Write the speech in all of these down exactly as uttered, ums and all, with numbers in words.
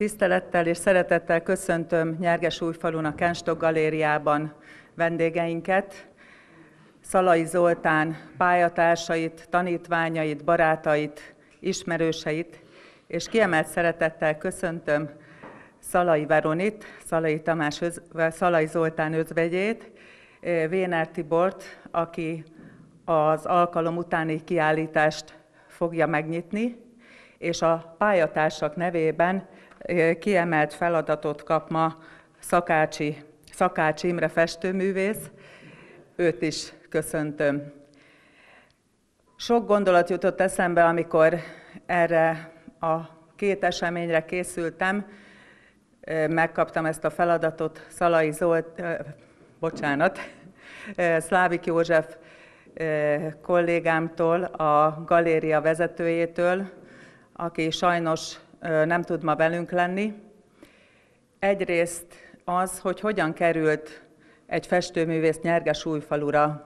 Tisztelettel és szeretettel köszöntöm Nyergesújfalun a Kenstok Galériában vendégeinket, Szalai Zoltán pályatársait, tanítványait, barátait, ismerőseit, és kiemelt szeretettel köszöntöm Szalai Veronit, Szalai, Tamás, Szalai Zoltán özvegyét, Véner Tibort, aki az alkalom utáni kiállítást fogja megnyitni, és a pályatársak nevében kiemelt feladatot kap ma Szakácsi, Szakács Imre festőművész, őt is köszöntöm. Sok gondolat jutott eszembe, amikor erre a két eseményre készültem, megkaptam ezt a feladatot Szalai Zolt, bocsánat, Szlávik József kollégámtól, a galéria vezetőjétől, aki sajnos nem tud ma velünk lenni. Egyrészt az, hogy hogyan került egy festőművész Nyergesújfalura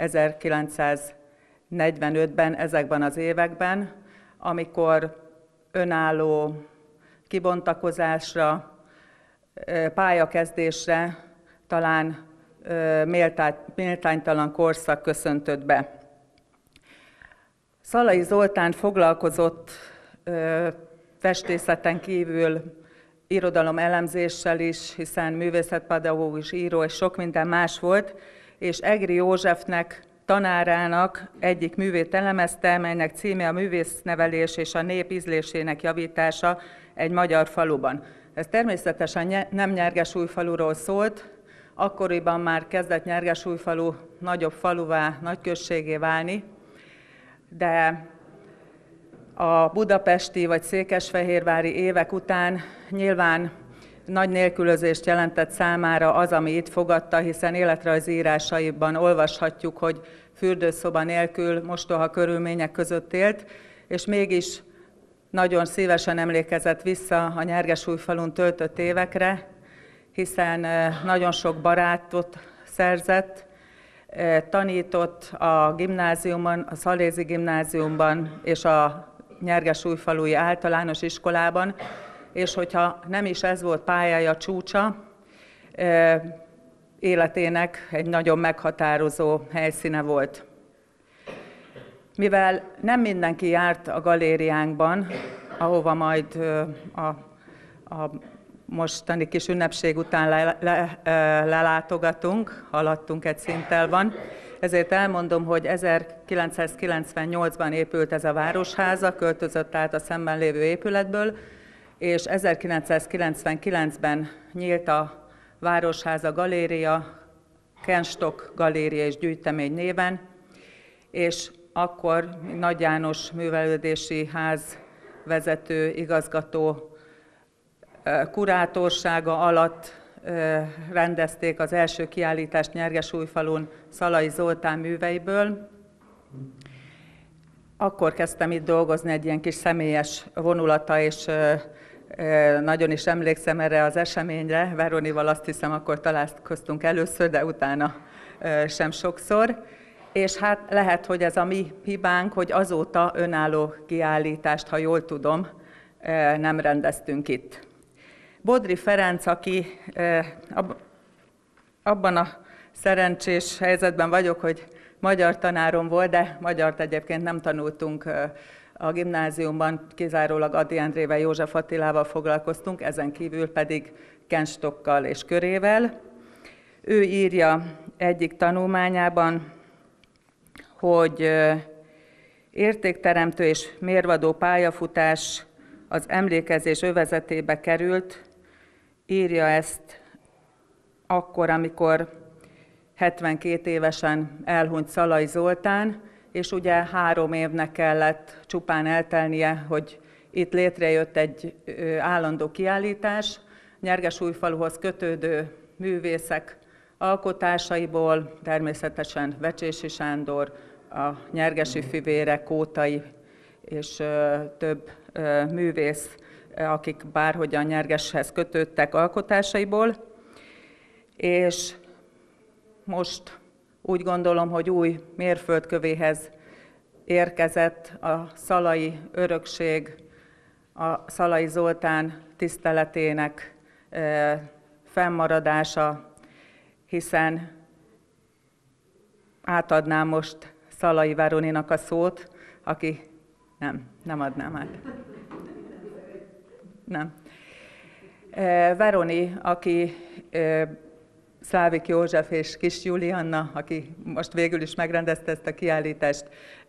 ezerkilencszáznegyvenötben, ezekben az években, amikor önálló kibontakozásra, pályakezdésre talán méltánytalan korszak köszöntött be. Szalai Zoltán foglalkozott festészeten kívül irodalom elemzéssel is, hiszen művészetpedagógus, író és sok minden más volt, és Egri Józsefnek, tanárának egyik művét elemezte, melynek címe a művésznevelés és a nép ízlésének javítása egy magyar faluban. Ez természetesen nem Nyergesújfaluról szólt, akkoriban már kezdett Nyergesújfalu nagyobb faluvá, nagyközségé válni, de a budapesti vagy székesfehérvári évek után nyilván nagy nélkülözést jelentett számára az, ami itt fogadta, hiszen életrajzi írásaiban olvashatjuk, hogy fürdőszoba nélkül, mostoha körülmények között élt, és mégis nagyon szívesen emlékezett vissza a Nyergesújfalun töltött évekre, hiszen nagyon sok barátot szerzett, tanított a gimnáziumban, a Szalézi gimnáziumban és a Nyergesújfalui általános iskolában, és hogyha nem is ez volt pályája csúcsa, életének egy nagyon meghatározó helyszíne volt. Mivel nem mindenki járt a galériánkban, ahova majd a, a mostani kis ünnepség után le, le, lelátogatunk, haladtunk egy szinttel van, ezért elmondom, hogy ezerkilencszázkilencvennyolcban épült ez a városháza, költözött át a szemben lévő épületből, és ezerkilencszázkilencvenkilencben nyílt a Városháza Galéria, Kenstok Galéria és Gyűjtemény néven, és akkor Nagy János Művelődési Ház vezető, igazgató kurátorsága alatt rendezték az első kiállítást Nyergesújfalun Szalai Zoltán műveiből. Akkor kezdtem itt dolgozni, egy ilyen kis személyes vonulata, és nagyon is emlékszem erre az eseményre. Veronival azt hiszem, akkor találkoztunk először, de utána sem sokszor. És hát lehet, hogy ez a mi hibánk, hogy azóta önálló kiállítást, ha jól tudom, nem rendeztünk itt. Bodri Ferenc, aki abban a szerencsés helyzetben vagyok, hogy magyar tanárom volt, de magyart egyébként nem tanultunk a gimnáziumban, kizárólag Ady Endrével, József Attilával foglalkoztunk, ezen kívül pedig Kenstokkal és körével. Ő írja egyik tanulmányában, hogy értékteremtő és mérvadó pályafutás az emlékezés övezetébe került, írja ezt akkor, amikor hetvenkét évesen elhunyt Szalai Zoltán, és ugye három évnek kellett csupán eltelnie, hogy itt létrejött egy állandó kiállítás, Nyergesújfaluhoz kötődő művészek alkotásaiból, természetesen Vecsési Sándor, a nyergesi fivérek, Kótai és több művész, akik bárhogyan Nyergeshez kötődtek alkotásaiból, és most úgy gondolom, hogy új mérföldkövéhez érkezett a szalai örökség a Szalai Zoltán tiszteletének fennmaradása, hiszen átadnám most Szalai Veroninak a szót, aki nem, nem adnám át. Nem. Veroni, aki Szlávik József és Kis Julianna, aki most végül is megrendezte ezt a kiállítást,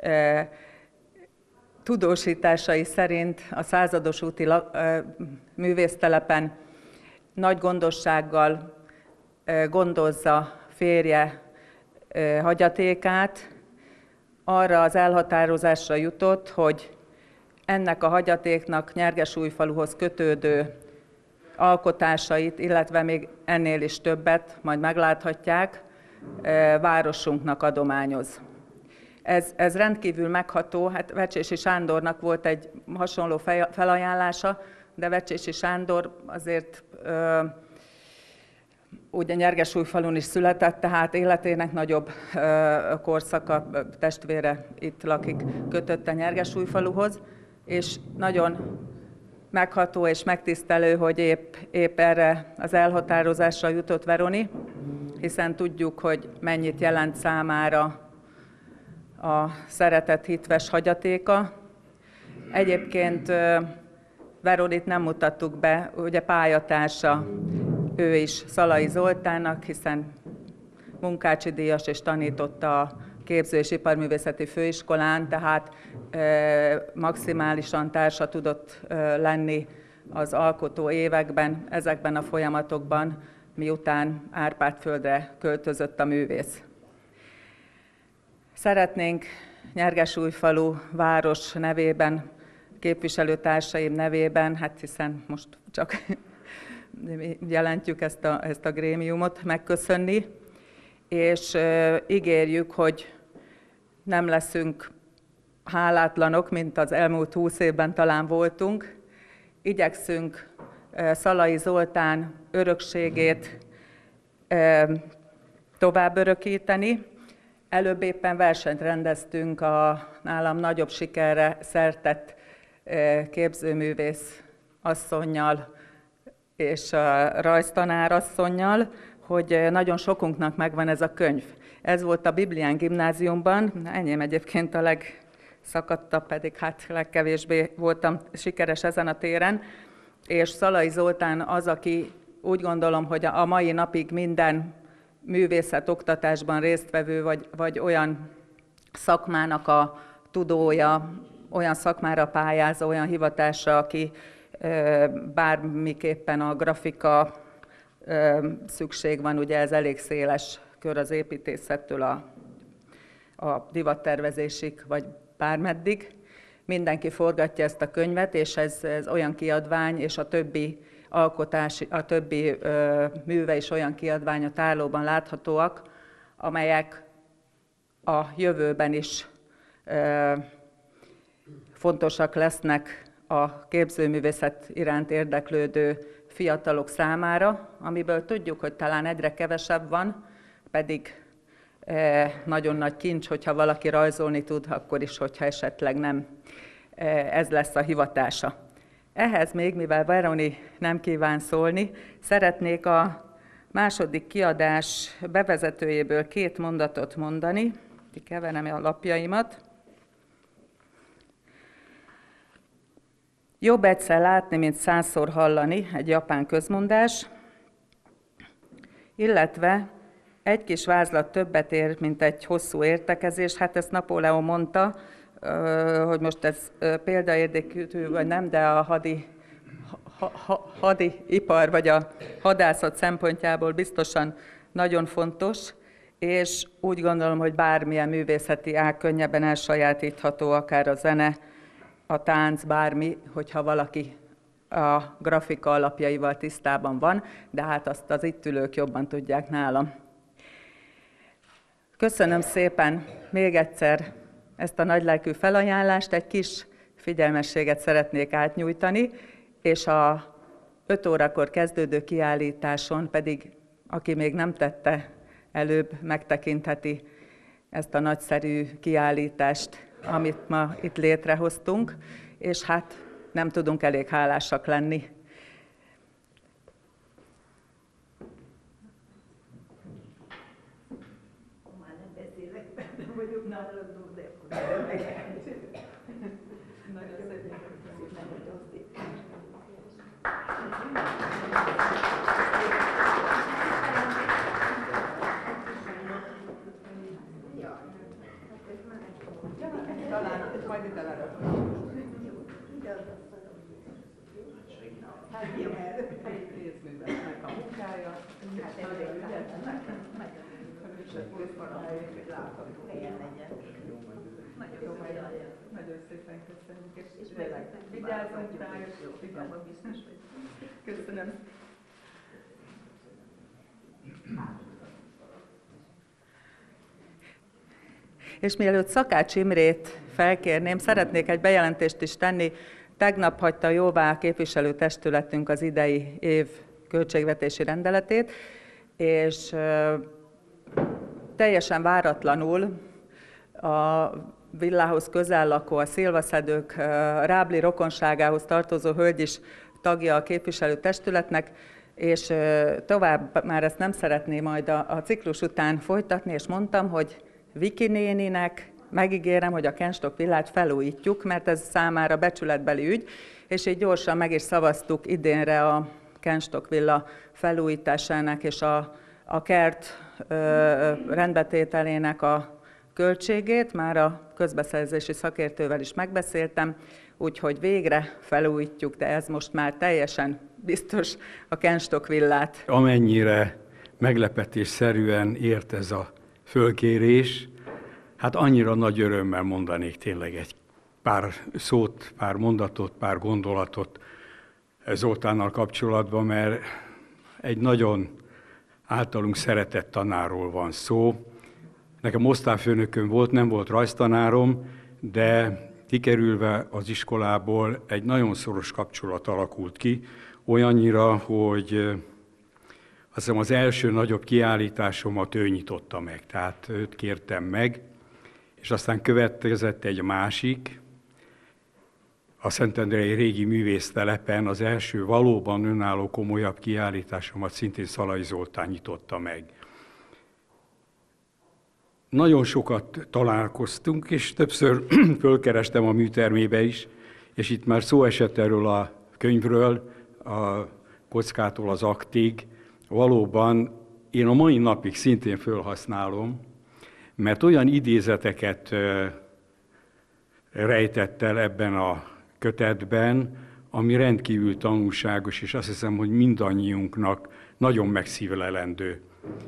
tudósításai szerint a Százados úti művésztelepen nagy gondossággal gondozza férje hagyatékát. Arra az elhatározásra jutott, hogy ennek a hagyatéknak Nyergesújfaluhoz kötődő alkotásait, illetve még ennél is többet, majd megláthatják, városunknak adományoz. Ez, ez rendkívül megható, hát Vecsési Sándornak volt egy hasonló felajánlása, de Vecsési Sándor azért ö, ugye Nyergesújfalun is született, tehát életének nagyobb ö, korszaka, testvére itt lakik, kötötte Nyergesújfaluhoz, és nagyon megható és megtisztelő, hogy épp, épp erre az elhatározásra jutott Veroni, hiszen tudjuk, hogy mennyit jelent számára a szeretett hitves hagyatéka. Egyébként Veronit nem mutattuk be, ugye pályatársa ő is Szalai Zoltánnak, hiszen munkácsi díjas és tanította a Képző- és Iparművészeti Főiskolán, tehát e, maximálisan társa tudott e, lenni az alkotó években, ezekben a folyamatokban, miután Árpád-földre költözött a művész. Szeretnénk Nyergesújfalu város nevében, képviselőtársaim nevében, hát hiszen most csak jelentjük ezt a, ezt a grémiumot, megköszönni, és e, ígérjük, hogy nem leszünk hálátlanok, mint az elmúlt húsz évben talán voltunk. Igyekszünk e, Szalai Zoltán örökségét e, tovább örökíteni. Előbb éppen versenyt rendeztünk a nálam nagyobb sikerre szertett e, képzőművész asszonnyal és a rajztanár asszonnyal, hogy nagyon sokunknak megvan ez a könyv. Ez volt a Biblián gimnáziumban, enyém egyébként a legszakadtabb, pedig hát legkevésbé voltam sikeres ezen a téren, és Szalai Zoltán az, aki úgy gondolom, hogy a mai napig minden művészetoktatásban résztvevő, vagy, vagy olyan szakmának a tudója, olyan szakmára pályázó, olyan hivatásra, aki bármiképpen a grafika, szükség van, ugye ez elég széles kör az építészettől a, a divattervezésig, vagy bármeddig. Mindenki forgatja ezt a könyvet, és ez, ez olyan kiadvány, és a többi alkotás, a többi ö, műve is olyan kiadvány a tárlóban láthatóak, amelyek a jövőben is ö, fontosak lesznek a képzőművészet iránt érdeklődő fiatalok számára, amiből tudjuk, hogy talán egyre kevesebb van, pedig e, nagyon nagy kincs, hogyha valaki rajzolni tud, akkor is, hogyha esetleg nem e, ez lesz a hivatása. Ehhez még, mivel Veroni nem kíván szólni, szeretnék a második kiadás bevezetőjéből két mondatot mondani. Kikeverem a lapjaimat. Jobb egyszer látni, mint százszor hallani, egy japán közmondás, illetve egy kis vázlat többet ér, mint egy hosszú értekezés. Hát ezt Napóleon mondta, hogy most ez példaértékű vagy nem, de a hadi, ha, ha, hadi ipar vagy a hadászat szempontjából biztosan nagyon fontos, és úgy gondolom, hogy bármilyen művészeti ág könnyebben elsajátítható, akár a zene, a tánc, bármi, hogyha valaki a grafika alapjaival tisztában van, de hát azt az itt ülők jobban tudják nálam. Köszönöm szépen még egyszer ezt a nagylelkű felajánlást, egy kis figyelmességet szeretnék átnyújtani, és a öt órakor kezdődő kiállításon pedig, aki még nem tette, előbb megtekintheti ezt a nagyszerű kiállítást, amit ma itt létrehoztunk, és hát nem tudunk elég hálásak lenni. Nagyon szépen köszönjük, és vigyázzunk rá, és köszönöm. És mielőtt Szakács Imrét felkérném, szeretnék egy bejelentést is tenni. Tegnap hagyta jóvá a képviselőtestületünk az idei év költségvetési rendeletét, és teljesen váratlanul a villához közel lakó, a szilvaszedők rábli rokonságához tartozó hölgy is tagja a képviselőtestületnek, és tovább már ezt nem szeretné majd a, a ciklus után folytatni, és mondtam, hogy Viki néninek megígérem, hogy a Kenstok villát felújítjuk, mert ez számára becsületbeli ügy, és így gyorsan meg is szavaztuk idénre a Kenstok villa felújításának és a, a kert ö, rendbetételének a költségét. Már a közbeszerzési szakértővel is megbeszéltem, úgyhogy végre felújítjuk, de ez most már teljesen biztos a Kenstok villát. Amennyire meglepetésszerűen ért ez a fölkérés, hát annyira nagy örömmel mondanék tényleg egy pár szót, pár mondatot, pár gondolatot Zoltánnal kapcsolatban, mert egy nagyon általunk szeretett tanárról van szó. Nekem osztályfőnököm volt, nem volt rajztanárom, de kikerülve az iskolából egy nagyon szoros kapcsolat alakult ki, olyannyira, hogy azt hiszem az első nagyobb kiállításomat ő nyitotta meg, tehát őt kértem meg, és aztán következett egy másik, a Szentendrei régi művésztelepen az első valóban önálló komolyabb kiállításomat szintén Szalai Zoltán nyitotta meg. Nagyon sokat találkoztunk, és többször fölkerestem a műtermébe is, és itt már szó esett erről a könyvről, a Kockától az aktig. Valóban én a mai napig szintén fölhasználom, mert olyan idézeteket rejtett el ebben a kötetben, ami rendkívül tanulságos, és azt hiszem, hogy mindannyiunknak nagyon megszívlelendő.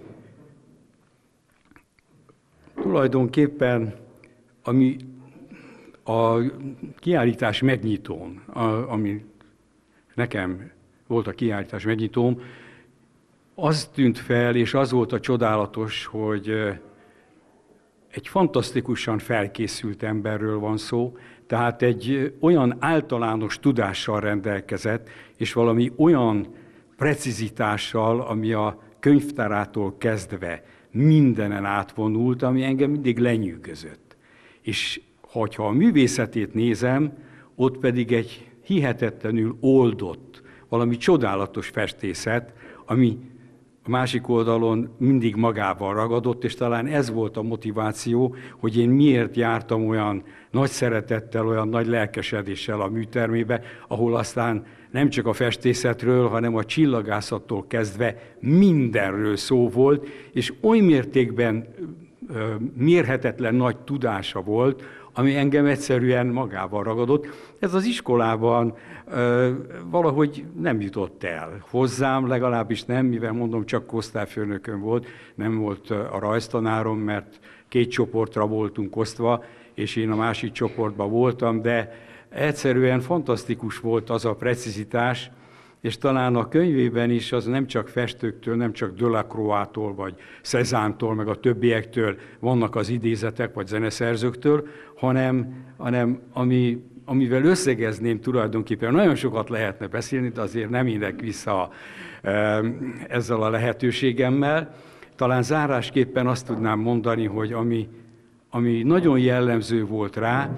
Tulajdonképpen, ami a kiállítás megnyitón, a, ami nekem volt a kiállítás megnyitóm, az tűnt fel, és az volt a csodálatos, hogy egy fantasztikusan felkészült emberről van szó, tehát egy olyan általános tudással rendelkezett, és valami olyan precizitással, ami a könyvtárától kezdve mindenen átvonult, ami engem mindig lenyűgözött. És ha a művészetét nézem, ott pedig egy hihetetlenül oldott, valami csodálatos festészet, ami a másik oldalon mindig magával ragadott, és talán ez volt a motiváció, hogy én miért jártam olyan nagy szeretettel, olyan nagy lelkesedéssel a műtermébe, ahol aztán nem csak a festészetről, hanem a csillagászattól kezdve mindenről szó volt, és oly mértékben ö, mérhetetlen nagy tudása volt, ami engem egyszerűen magával ragadott. Ez az iskolában ö, valahogy nem jutott el hozzám, legalábbis nem, mivel mondom, csak osztályfőnökön volt, nem volt a rajztanárom, mert két csoportra voltunk osztva, és én a másik csoportban voltam, de egyszerűen fantasztikus volt az a precizitás, és talán a könyvében is az nem csak festőktől, nem csak Delacroix-tól, vagy Cézanne-tól, meg a többiektől vannak az idézetek, vagy zeneszerzőktől, hanem, hanem ami, amivel összegezném tulajdonképpen, nagyon sokat lehetne beszélni, de azért nem indek vissza ezzel a lehetőségemmel. Talán zárásképpen azt tudnám mondani, hogy ami, ami nagyon jellemző volt rá,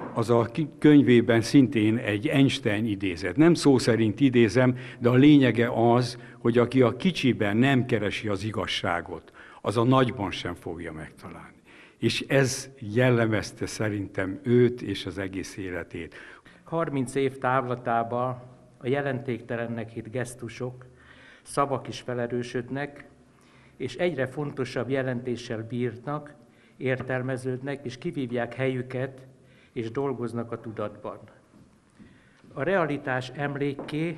az a könyvében szintén egy Einstein idézet. Nem szó szerint idézem, de a lényege az, hogy aki a kicsiben nem keresi az igazságot, az a nagyban sem fogja megtalálni. És ez jellemezte szerintem őt és az egész életét. harminc év távlatában a jelentéktelennek hitt gesztusok, szavak is felerősödnek, és egyre fontosabb jelentéssel bírnak, értelmeződnek, és kivívják helyüket, és dolgoznak a tudatban. A realitás emlékké,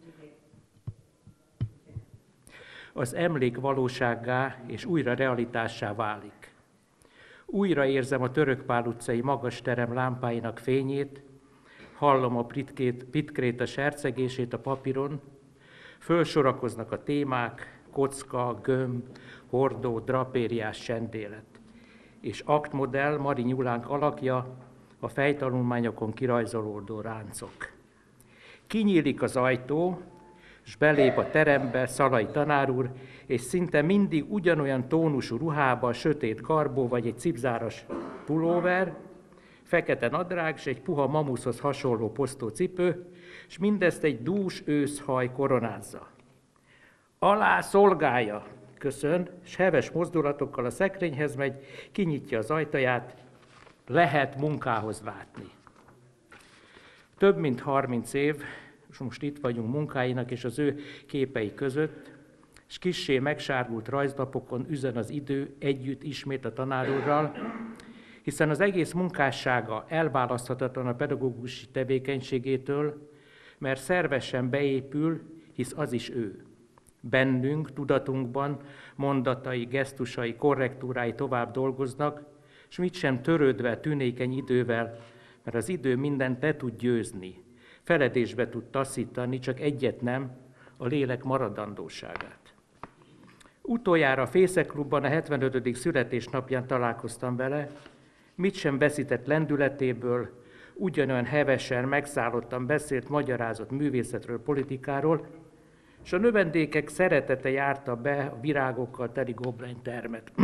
az emlék valósággá és újra realitássá válik. Újra érzem a Törökpál utcai magas terem lámpáinak fényét, hallom a pitkréta sercegését a papíron, fölsorakoznak a témák, kocka, gömb, hordó, drapériás csendélet. És aktmodell Mari Nyulánk alakja, a fejtanulmányokon kirajzolódó ráncok. Kinyílik az ajtó, s belép a terembe Szalai tanár úr, és szinte mindig ugyanolyan tónusú ruhába, sötét karbó vagy egy cipzáros pulóver, fekete nadrág s egy puha mamuszhoz hasonló posztó cipő, és mindezt egy dús őszhaj koronázza. Alá szolgálja, köszön, s heves mozdulatokkal a szekrényhez megy, kinyitja az ajtaját, lehet munkához látni. Több mint harminc év, és most itt vagyunk munkáinak és az ő képei között, és kissé megsárgult rajzlapokon üzen az idő együtt ismét a tanár úrral, hiszen az egész munkássága elválaszthatatlan a pedagógusi tevékenységétől, mert szervesen beépül, hisz az is ő. Bennünk, tudatunkban mondatai, gesztusai, korrektúrái tovább dolgoznak, s mit sem törődve tünékeny idővel, mert az idő mindent le tud győzni, feledésbe tud taszítani, csak egyet nem, a lélek maradandóságát. Utoljára a Fészeklubban a hetvenötödik születésnapján találkoztam vele, mit sem veszített lendületéből, ugyanolyan hevesen, megszállottan beszélt, magyarázott művészetről, politikáról, és a növendékek szeretete járta be a virágokkal teli Gobelin termet.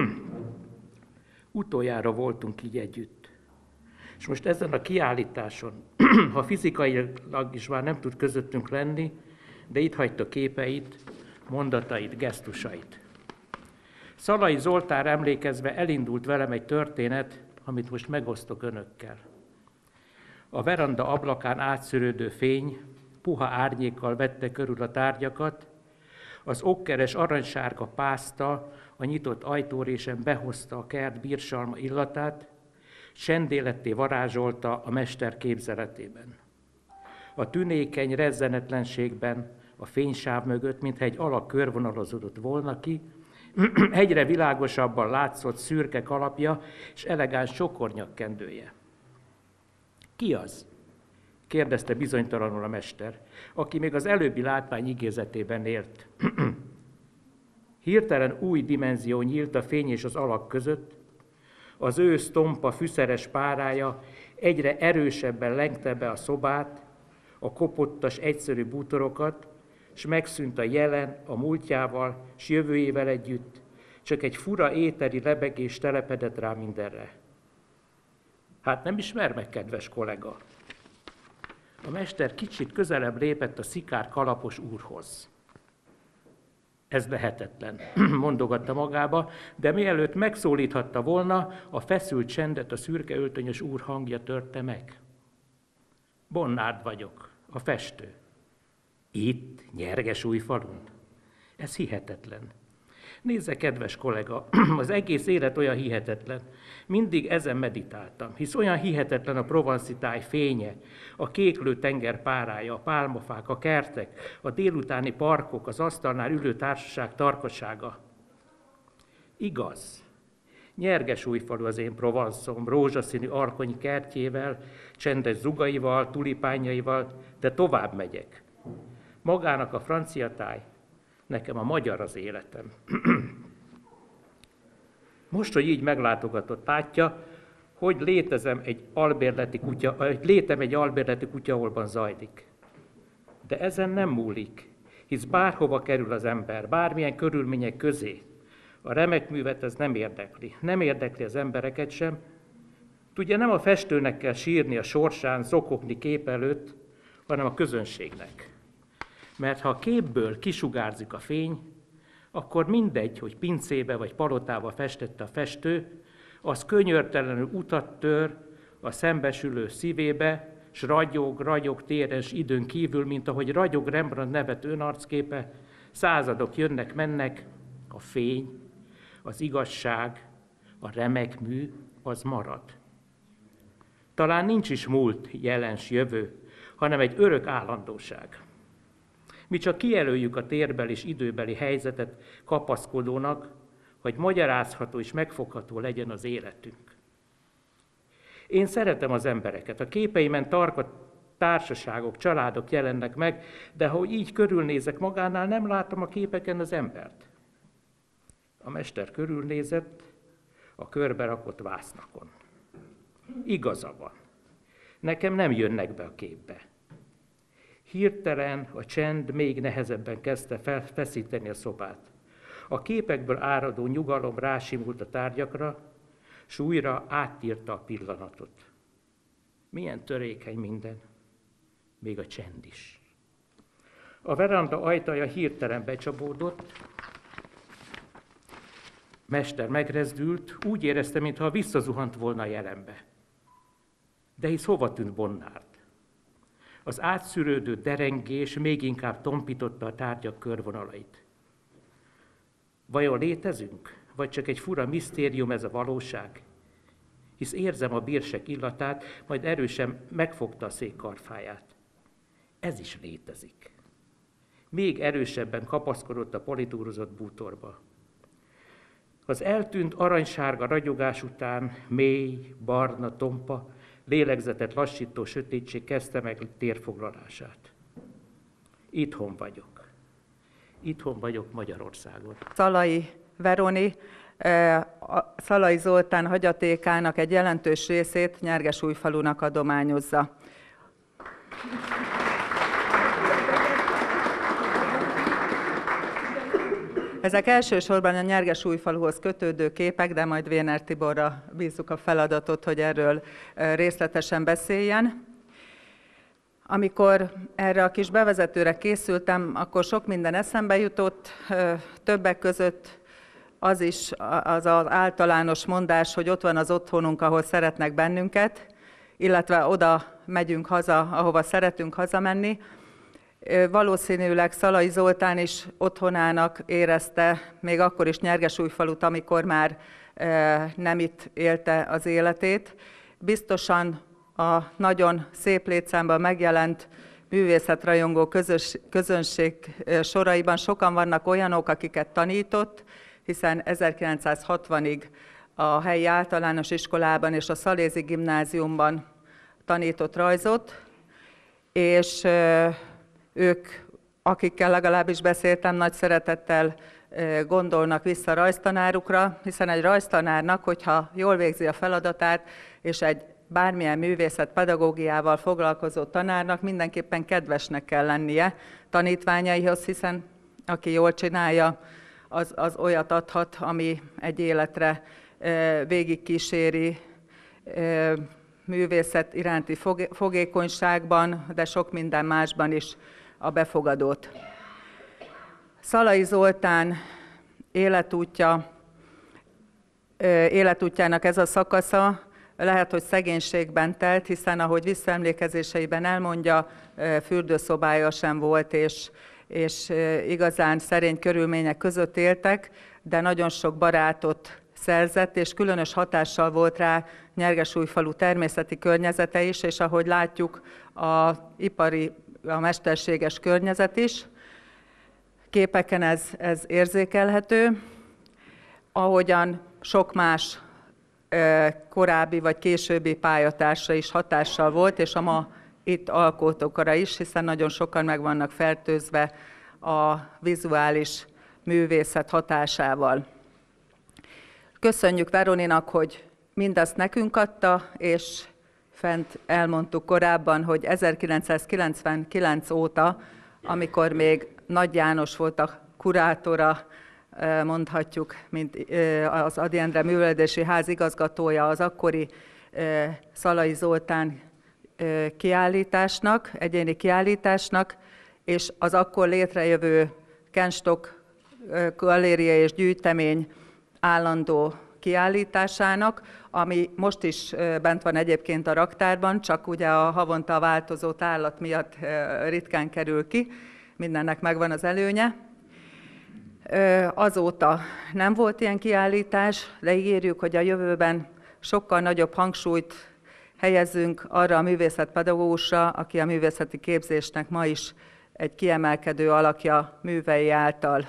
Utoljára voltunk így együtt. És most ezen a kiállításon, ha fizikailag is már nem tud közöttünk lenni, de itt hagyta képeit, mondatait, gesztusait. Szalai Zoltánra emlékezve elindult velem egy történet, amit most megosztok önökkel. A veranda ablakán átszűrődő fény puha árnyékkal vette körül a tárgyakat, az okkeres aranysárga pászta a nyitott ajtórésen behozta a kert bírsalma illatát, csendéletté varázsolta a mester képzeletében. A tünékeny rezzenetlenségben, a fénysáv mögött, mintha egy alak körvonalazódott volna ki, egyre világosabban látszott szürke kalapja és elegáns csokornyakkendője. Ki az? Kérdezte bizonytalanul a mester, aki még az előbbi látvány igézetében élt. Hirtelen új dimenzió nyílt a fény és az alak között, az ősz tompa fűszeres párája egyre erősebben lengte be a szobát, a kopottas egyszerű bútorokat, s megszűnt a jelen a múltjával, s jövőjével együtt, csak egy fura éteri lebegés telepedett rá mindenre. Hát nem ismer meg, kedves kollega? A mester kicsit közelebb lépett a szikár kalapos úrhoz. Ez lehetetlen, mondogatta magába, de mielőtt megszólíthatta volna, a feszült csendet a szürke öltönyös úr hangja törte meg. Bonnárd vagyok, a festő. Itt, Nyergesújfalun? Ez hihetetlen. Nézze, kedves kollega, az egész élet olyan hihetetlen. Mindig ezen meditáltam, hisz olyan hihetetlen a Provence táj fénye, a kéklő tenger párája, a pálmafák, a kertek, a délutáni parkok, az asztalnál ülő társaság tarkossága. Igaz. Nyergesújfalu az én Provence-om, rózsaszínű arkonyi kertjével, csendes zugaival, tulipánjaival, de tovább megyek. Magának a francia táj, nekem a magyar az életem. Most, hogy így meglátogatott, látja, hogy létezem egy albérleti kutya, hogy létem egy albérleti kutyaholban zajlik. De ezen nem múlik, hisz bárhova kerül az ember, bármilyen körülmények közé, a remek művet ez nem érdekli. Nem érdekli az embereket sem, Tudja, nem a festőnek kell sírni a sorsán, zokogni kép előtt, hanem a közönségnek. Mert ha a képből kisugárzik a fény, akkor mindegy, hogy pincébe vagy palotába festette a festő, az könyörtelenül utat tör a szembesülő szívébe, s ragyog, ragyog téren s időn kívül, mint ahogy ragyog Rembrandt nevet önarcképe, századok jönnek, mennek, a fény, az igazság, a remek mű, az marad. Talán nincs is múlt, jelen s jövő, hanem egy örök állandóság. Mi csak kijelöljük a térbeli és időbeli helyzetet kapaszkodónak, hogy magyarázható és megfogható legyen az életünk. Én szeretem az embereket, a képeimen tarka társaságok, családok jelennek meg, de ha így körülnézek magánál, nem látom a képeken az embert. A mester körülnézett a körbe rakott vásznakon. Igaza van. Nekem nem jönnek be a képbe. Hirtelen a csend még nehezebben kezdte feszíteni a szobát. A képekből áradó nyugalom rásimult a tárgyakra, s újra átírta a pillanatot. Milyen törékeny minden, még a csend is. A veranda ajtaja hirtelen becsapódott, mester megrezdült, úgy érezte, mintha visszazuhant volna a jelenbe. De hisz hova tűnt Bonnárd? Az átszűrődő derengés még inkább tompította a tárgyak körvonalait. Vajon létezünk, vagy csak egy fura misztérium ez a valóság? Hisz érzem a bírsek illatát, majd erősen megfogta a szék karfáját. Ez is létezik. Még erősebben kapaszkodott a politúrozott bútorba. Az eltűnt aranysárga ragyogás után mély, barna, tompa, lélegzetet lassító sötétség kezdte meg térfoglalását. Itthon vagyok. Itthon vagyok Magyarországon. Szalai Veroni, Szalai Zoltán hagyatékának egy jelentős részét Nyergesújfalunak adományozza. Ezek elsősorban a Nyergesújfaluhoz kötődő képek, de majd Véner Tiborra bízzuk a feladatot, hogy erről részletesen beszéljen. Amikor erre a kis bevezetőre készültem, akkor sok minden eszembe jutott, többek között az is az az általános mondás, hogy ott van az otthonunk, ahol szeretnek bennünket, illetve oda megyünk haza, ahova szeretünk hazamenni. Valószínűleg Szalai Zoltán is otthonának érezte, még akkor is Nyergesújfalut, amikor már nem itt élte az életét. Biztosan a nagyon szép létszámban megjelent művészetrajongó közös, közönség soraiban sokan vannak olyanok, akiket tanított, hiszen ezerkilencszázhatvanig a helyi általános iskolában és a Szalézi gimnáziumban tanított rajzot, és ők, akikkel legalábbis beszéltem, nagy szeretettel gondolnak vissza rajztanárukra, hiszen egy rajztanárnak, hogyha jól végzi a feladatát, és egy bármilyen művészet pedagógiával foglalkozó tanárnak mindenképpen kedvesnek kell lennie tanítványaihoz, hiszen aki jól csinálja, az, az olyat adhat, ami egy életre végigkíséri művészet iránti fogékonyságban, de sok minden másban is a befogadót. Szalai Zoltán életútja, életútjának ez a szakasza lehet, hogy szegénységben telt, hiszen ahogy visszaemlékezéseiben elmondja, fürdőszobája sem volt, és, és igazán szerény körülmények között éltek, de nagyon sok barátot szerzett, és különös hatással volt rá Nyergesújfalu természeti környezete is, és ahogy látjuk, a ipari, a mesterséges környezet is. Képeken ez, ez érzékelhető, ahogyan sok más korábbi vagy későbbi pályatársa is hatással volt, és a ma itt alkotókra is, hiszen nagyon sokan meg vannak fertőzve a vizuális művészet hatásával. Köszönjük Veroninak, hogy mindazt nekünk adta, és fent elmondtuk korábban, hogy ezerkilencszázkilencvenkilenc óta, amikor még Nagy János volt a kurátora, mondhatjuk, mint az Ady Endre Művelődési Ház igazgatója az akkori Szalai Zoltán kiállításnak, egyéni kiállításnak, és az akkor létrejövő Kenstock galéria és gyűjtemény állandó kiállításának, ami most is bent van egyébként a raktárban, csak ugye a havonta változó tárlat miatt ritkán kerül ki, mindennek megvan az előnye. Azóta nem volt ilyen kiállítás, de ígérjük, hogy a jövőben sokkal nagyobb hangsúlyt helyezzünk arra a művészetpedagógusra, aki a művészeti képzésnek ma is egy kiemelkedő alakja művei által.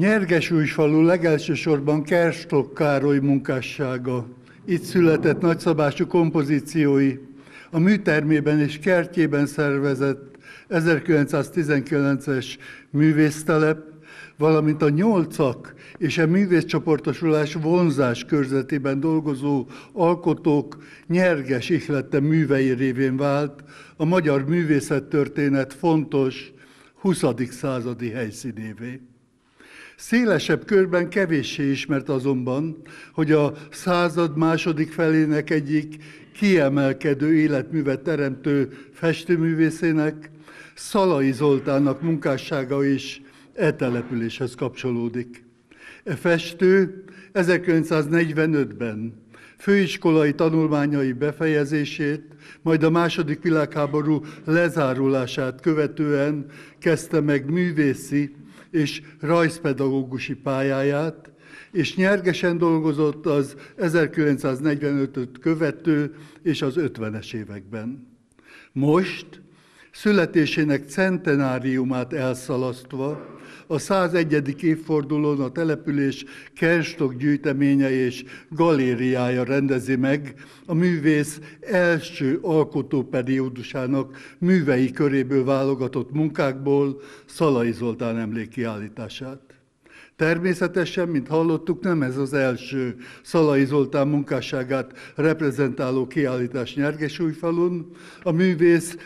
Nyergesújfalu legelsősorban Kerstok Károly munkássága. Itt született nagyszabású kompozíciói. A műtermében és kertjében szervezett ezerkilencszáztizenkilences művésztelep, valamint a nyolcak és a művészcsoportosulás vonzás körzetében dolgozó alkotók nyerges ihlete művei révén vált a magyar művészettörténet fontos huszadik századi helyszínévé. Szélesebb körben kevéssé ismert azonban, hogy a század második felének egyik kiemelkedő életművet teremtő festőművészének, Szalai Zoltánnak munkássága is e településhez kapcsolódik. E festő ezerkilencszáznegyvenötben főiskolai tanulmányai befejezését, majd a második világháború lezárulását követően kezdte meg művészi és rajzpedagógusi pályáját, és nyergesen dolgozott az ezerkilencszáznegyvenötöt követő és az ötvenes években. Most, születésének centenáriumát elszalasztva, a százegyedik évfordulón a település Kerstok gyűjteménye és galériája rendezi meg a művész első alkotóperiódusának művei köréből válogatott munkákból Szalai Zoltán emlékkiállítását. Természetesen, mint hallottuk, nem ez az első Szalai Zoltán munkásságát reprezentáló kiállítás Nyergesújfalun. A művész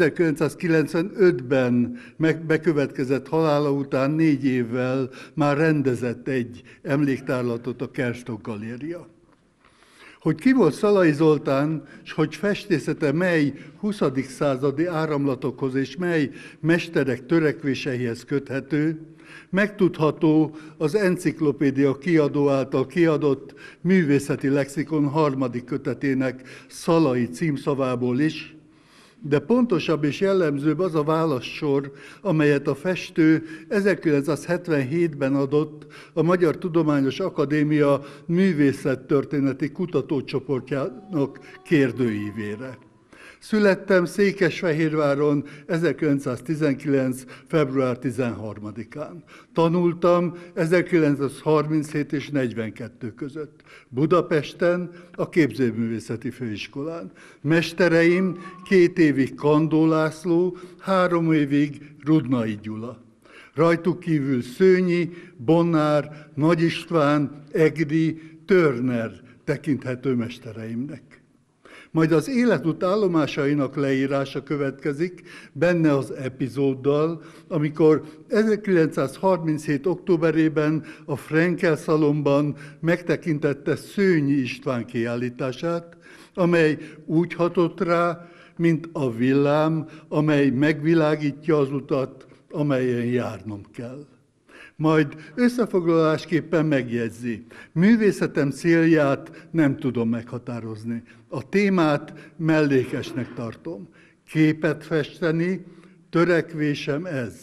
ezerkilencszázkilencvenötben bekövetkezett halála után négy évvel már rendezett egy emléktárlatot a Kerstok Galéria. Hogy ki volt Szalai Zoltán, és hogy festészete mely huszadik századi áramlatokhoz és mely mesterek törekvéseihez köthető, megtudható az Enciklopédia kiadó által kiadott művészeti lexikon harmadik kötetének Szalai címszavából is, de pontosabb és jellemzőbb az a válaszsor, amelyet a festő ezerkilencszázhetvenhétben adott a Magyar Tudományos Akadémia művészettörténeti kutatócsoportjának kérdőívére. Születtem Székesfehérváron ezerkilencszáztizenkilenc. február tizenharmadikán. Tanultam ezerkilencszázharminchét és negyvenkettő között. Budapesten, a Képzőművészeti Főiskolán. Mestereim két évig Kandó László, három évig Rudnai Gyula. Rajtuk kívül Szőnyi, Bonnár, Nagy István, Egri, Törner tekinthető mestereimnek. Majd az életút állomásainak leírása következik, benne az epizóddal, amikor ezerkilencszázharminchét. októberében a Frenkel Szalonban megtekintette Szőnyi István kiállítását, amely úgy hatott rá, mint a villám, amely megvilágítja az utat, amelyen járnom kell. Majd összefoglalásképpen megjegyzi, művészetem célját nem tudom meghatározni. A témát mellékesnek tartom. Képet festeni, törekvésem ez.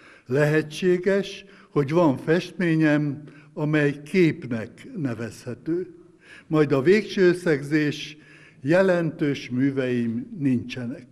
Lehetséges, hogy van festményem, amely képnek nevezhető. Majd a végső összegzés, jelentős műveim nincsenek.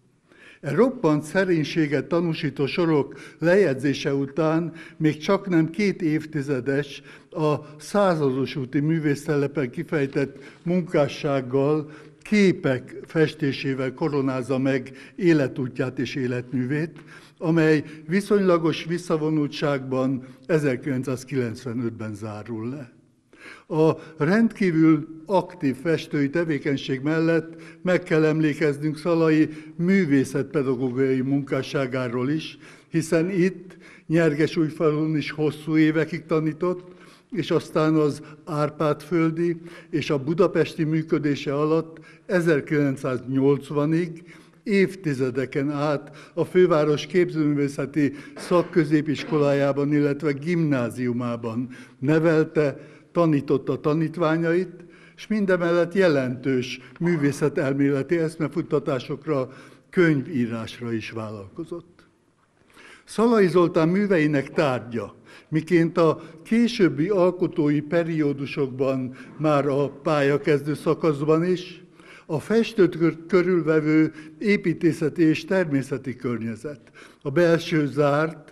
E roppant szerénységet tanúsító sorok lejegyzése után még csaknem két évtizedes a Százados úti művésztelepen kifejtett munkássággal, képek festésével koronázza meg életútját és életművét, amely viszonylagos visszavonultságban ezerkilencszázkilencvenötben zárul le. A rendkívül aktív festői tevékenység mellett meg kell emlékeznünk Szalai művészetpedagógiai munkásságáról is, hiszen itt Nyergesújfalun is hosszú évekig tanított, és aztán az Árpád-földi és a budapesti működése alatt ezerkilencszáznyolcvanig évtizedeken át a főváros képzőművészeti szakközépiskolájában, illetve gimnáziumában nevelte, tanította tanítványait, és mindemellett jelentős művészetelméleti eszmefuttatásokra, könyvírásra is vállalkozott. Szalai Zoltán műveinek tárgya, miként a későbbi alkotói periódusokban, már a pályakezdő szakaszban is, a festőt körülvevő építészeti és természeti környezet, a belső zárt,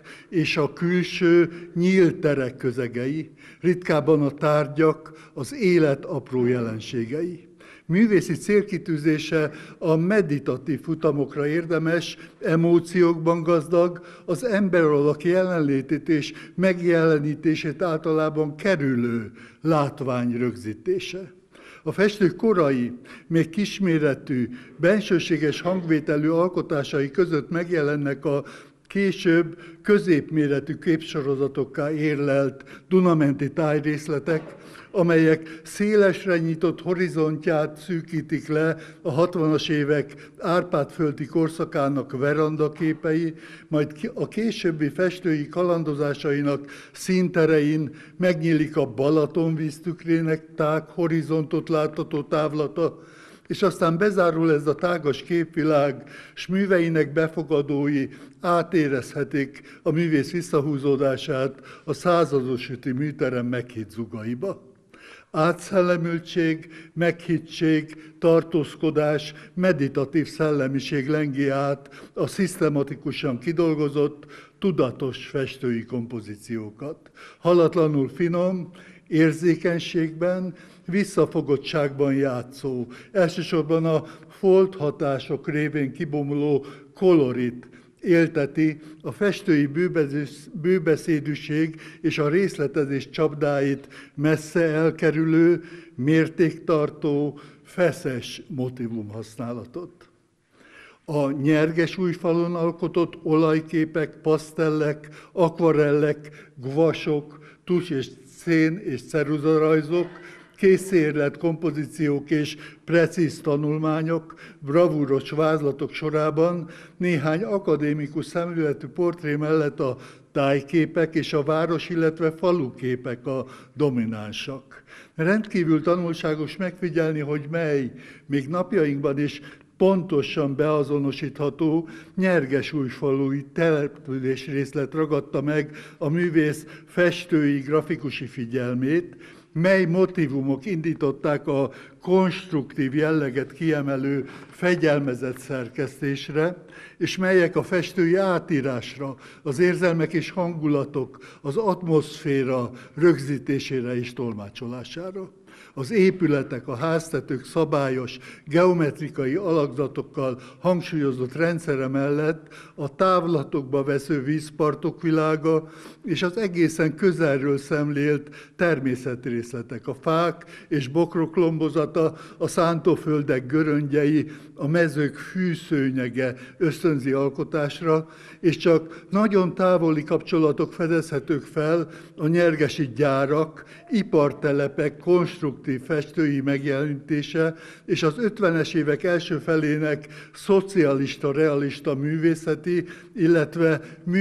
és a külső nyílt terek közegei, ritkábban a tárgyak, az élet apró jelenségei. Művészi célkitűzése a meditatív futamokra érdemes, emóciókban gazdag, az emberalak jelenlétét és megjelenítését általában kerülő látvány rögzítése. A festő korai, még kisméretű, bensőséges hangvételű alkotásai között megjelennek a később középméretű képsorozatokká érlelt Dunamenti tájrészletek, amelyek szélesre nyitott horizontját szűkítik le a hatvanas évek Árpád-földi korszakának verandaképei, majd a későbbi festői kalandozásainak színterein megnyílik a Balaton víztükrének tág horizontot látható távlata, és aztán bezárul ez a tágas képvilág, s műveinek befogadói átérezhetik a művész visszahúzódását a százados üti műterem meghitt zugaiba. Átszellemültség, meghittség, tartózkodás, meditatív szellemiség lengi át a szisztematikusan kidolgozott, tudatos festői kompozíciókat. Halatlanul finom, érzékenységben, visszafogottságban játszó, elsősorban a folthatások révén kibomló kolorit élteti a festői bőbeszédűség és a részletezés csapdáit messze elkerülő, mértéktartó, feszes motivum használatot. A nyerges újfalon alkotott olajképek, pasztellek, akvarellek, gvasok, tus és szén és ceruzarajzok, készérlet kompozíciók és precíz tanulmányok, bravúros vázlatok sorában néhány akadémikus szemléletű portré mellett a tájképek és a város, illetve faluképek a dominánsak. Rendkívül tanulságos megfigyelni, hogy mely, még napjainkban is pontosan beazonosítható nyergesújfalui település részlet ragadta meg a művész festői grafikusi figyelmét, mely motívumok indították a konstruktív jelleget kiemelő fegyelmezett szerkesztésre, és melyek a festői átírásra, az érzelmek és hangulatok, az atmoszféra rögzítésére és tolmácsolására. Az épületek, a háztetők szabályos, geometrikai alakzatokkal hangsúlyozott rendszere mellett a távlatokba vesző vízpartok világa és az egészen közelről szemlélt természetrészletek, a fák és bokrok lombozata, a szántóföldek göröngyei, a mezők fűszőnyege ösztönzi alkotásra, és csak nagyon távoli kapcsolatok fedezhetők fel a nyergesi gyárak, ipartelepek konstruktív festői megjelenítése és az ötvenes évek első felének szocialista-realista művészeti, illetve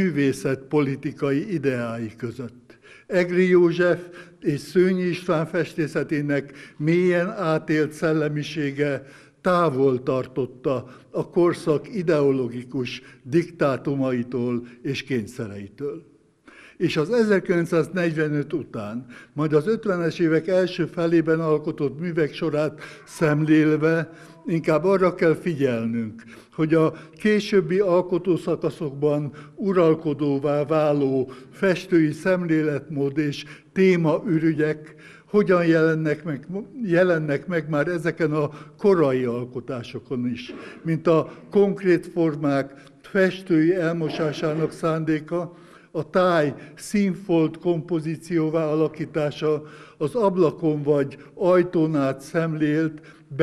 művészetpolitikai ideái között. Egri József és Szőnyi István festészetének mélyen átélt szellemisége távol tartotta a korszak ideológikus diktátumaitól és kényszereitől. És az ezerkilencszáznegyvenöt után, majd az ötvenes évek első felében alkotott művek sorát szemlélve inkább arra kell figyelnünk, hogy a későbbi alkotószakaszokban uralkodóvá váló festői szemléletmód és témaürügyek hogyan jelennek meg, jelennek meg már ezeken a korai alkotásokon is, mint a konkrét formák festői elmosásának szándéka, a táj színfolt kompozícióvá alakítása, az ablakon vagy ajtón át szemlélt,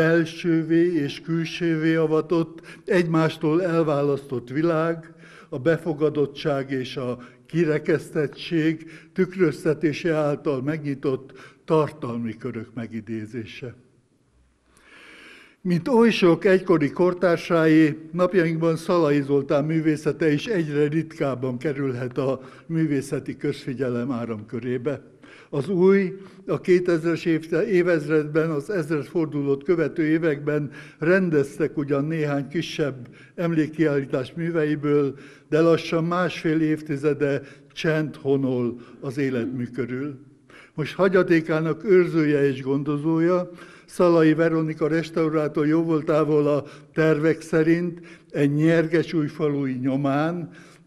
belsővé és külsővé avatott, egymástól elválasztott világ, a befogadottság és a kirekesztettség tükröztetése által megnyitott tartalmi körök megidézése. Mint oly sok egykori kortársáé, napjainkban Szalai Zoltán művészete is egyre ritkábban kerülhet a művészeti közfigyelem áramkörébe. Az új, a kétezres évezredben, az ezredfordulót követő években rendeztek ugyan néhány kisebb emlékkiállítás műveiből, de lassan másfél évtizede csend honol az életmű körül. Most hagyatékának őrzője és gondozója, Szalai Veronika restaurátor jóvoltából a tervek szerint egy nyergesújfalui nyomán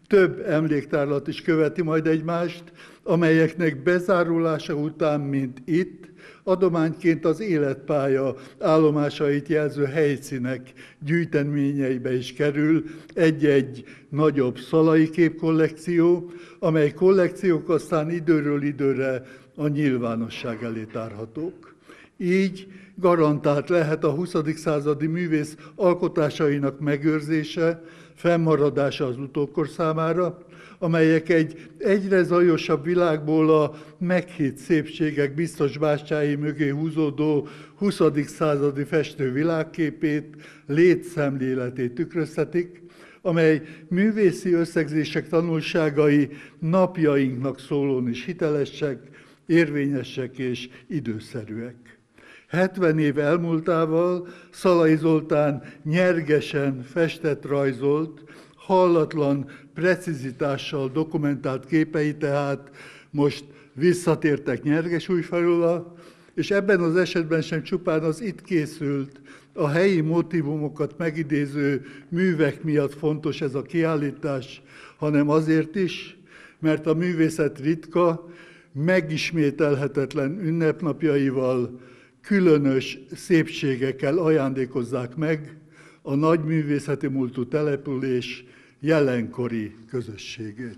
több emléktárlat is követi majd egymást, amelyeknek bezárulása után, mint itt, adományként az életpálya állomásait jelző helyszínek gyűjteményeibe is kerül egy-egy nagyobb szalai képkollekció, amely kollekciók aztán időről időre a nyilvánosság elé tárhatók. Így garantált lehet a huszadik századi művész alkotásainak megőrzése, fennmaradása az utókor számára, amelyek egy egyre zajosabb világból a meghitt szépségek biztos bástyái mögé húzódó huszadik századi festő világképét, létszemléletét tükröztetik, amely művészi összegzések tanulságai napjainknak szólón is hitelesek, érvényesek és időszerűek. hetven év elmúltával Szalai Zoltán nyergesen festett, rajzolt, hallatlan precizitással dokumentált képei tehát most visszatértek Nyergesújfalura, és ebben az esetben sem csupán az itt készült, a helyi motívumokat megidéző művek miatt fontos ez a kiállítás, hanem azért is, mert a művészet ritka, megismételhetetlen ünnepnapjaival, különös szépségekkel ajándékozzák meg a nagy művészeti múltú település jelenkori közösségét.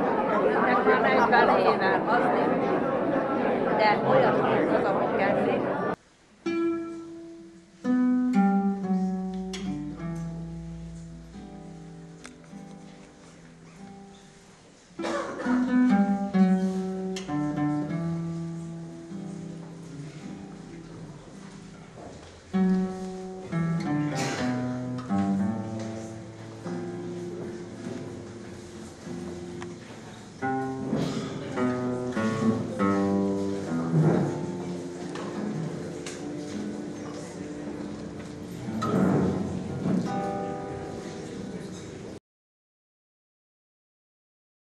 De olyan az, amit kezdik,